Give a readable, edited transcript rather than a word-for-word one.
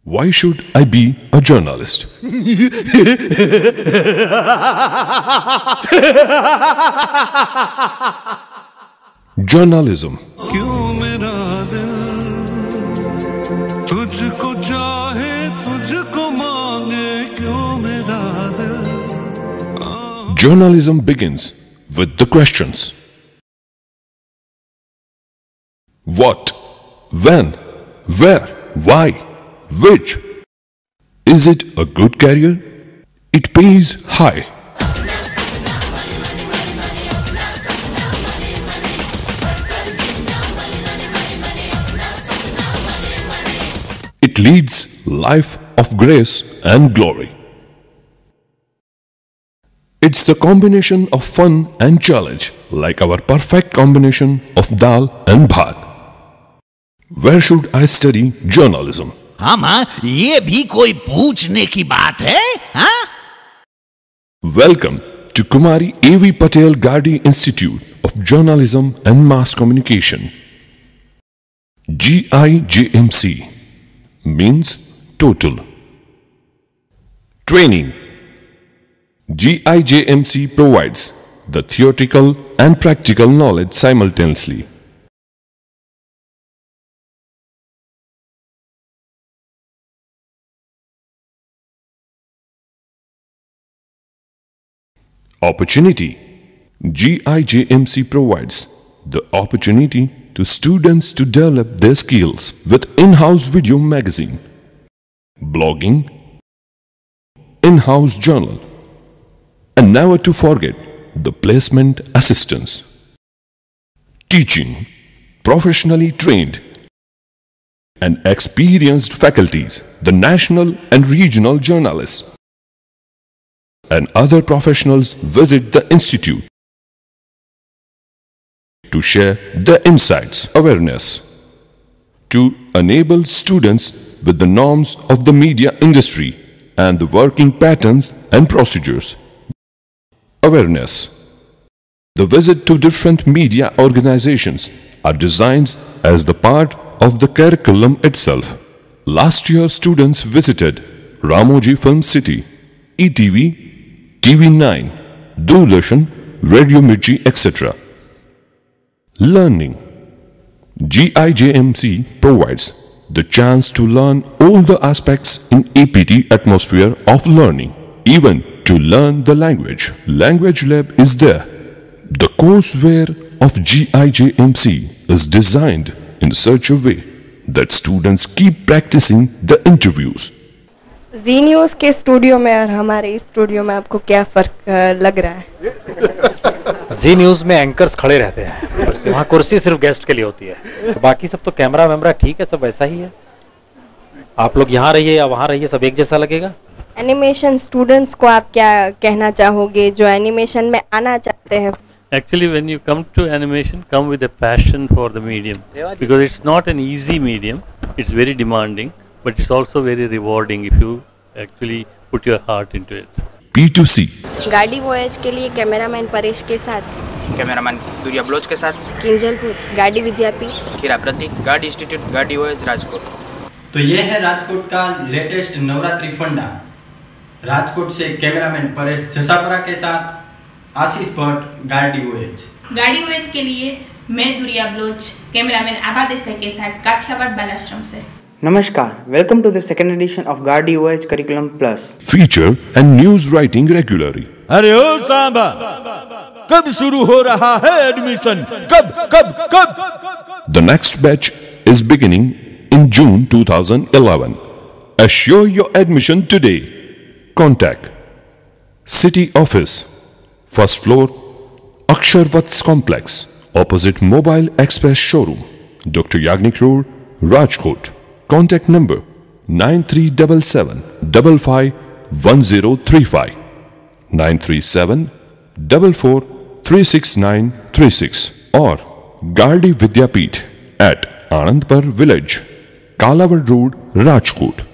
Why should I be a journalist? Journalism. क्यों मेरा दिल तुझको चाहे तुझको मांगे क्यों मेरा दिल Journalism begins with the questions. What? When? Where? Why? Which? Is it a good career? It pays high. It leads life of grace and glory. It's the combination of fun and challenge, like our perfect combination of dal and bhat. Where should I study journalism? हाँ माँ, ये भी कोई पूछने की बात है? हाँ? Welcome to Kumari A.V. Patel Gardi Institute of Journalism and Mass Communication. GIJMC means total. Training. GIJMC provides the theoretical and practical knowledge simultaneously. Opportunity. GIJMC provides the opportunity to students to develop their skills with in-house video magazine, blogging, in-house journal, and never to forget the placement assistance. Teaching. Professionally trained and experienced faculties, the national and regional journalists, and other professionals visit the institute to share their insights, awareness, to enable students with the norms of the media industry and the working patterns and procedures. Awareness. The visit to different media organizations are designed as the part of the curriculum itself. Last year, students visited Ramoji Film City, ETV, TV9, Doordarshan, Radio Mirchi, etc. Learning. GIJMC provides the chance to learn all the aspects in APT atmosphere of learning, even to learn the language. Language Lab is there. The courseware of GIJMC is designed in such a way that students keep practicing the interviews. Zee News के studio में और हमारे इस studio में आपको क्या फ़र्क लग रहा है? जी न्यूज़ में एंकर्स खड़े रहते हैं, वहाँ कुर्सी सिर्फ गेस्ट के लिए होती है, बाकी सब तो कैमरा वैमरा ठीक है, सब वैसा ही है। आप लोग यहाँ रहिए या वहाँ रहिए, सब एक जैसा लगेगा। एनिमेशन स्टूडेंट्स को आप क्या कहना चाहोगे जो एनिमेशन में आना चाहते हैं? Actually, when you come to animation, come with a passion for the medium, because it's not an easy medium. It's very demanding, but it's also very rewarding if you actually put your heart into it. P2C. गाड़ी voyage के लिए cameraman Paresh के साथ, cameraman दूरिया Bloch के साथ, किंजल भूत गाड़ी विद्यापीठ, खीरा प्रतीक गाड़ी इंस्टीट्यूट गाड़ी वॉयज राजकोट। तो ये है राजकोट का लेटेस्ट नवरात्रि फंडा। राजकोट से कैमरामैन परेश जसापरा के साथ आशीष भट्ट गाड़ी वॉयज के लिए मैं दूरिया बलोच कैमरामैन आभा देसाई के साथ काठियावाड़ बालाश्रम से। नमस्कार, welcome to the second edition of गाड़ी voyage curriculum plus. Feature and news writing regularly. अरे ओ सांबा, कब शुरू हो रहा है एडमिशन? कब? The next batch is beginning in June 2011. Assure your admission today. Contact City Office, first floor, Aksharvats Complex, opposite Mobile Express Showroom, Dr. Yagnik Road, Rajkot. Contact number 9377 55 1035 937 44 36936 or Gardi Vidyapeeth at Anandpur Village, Kalawad Road, Rajkot.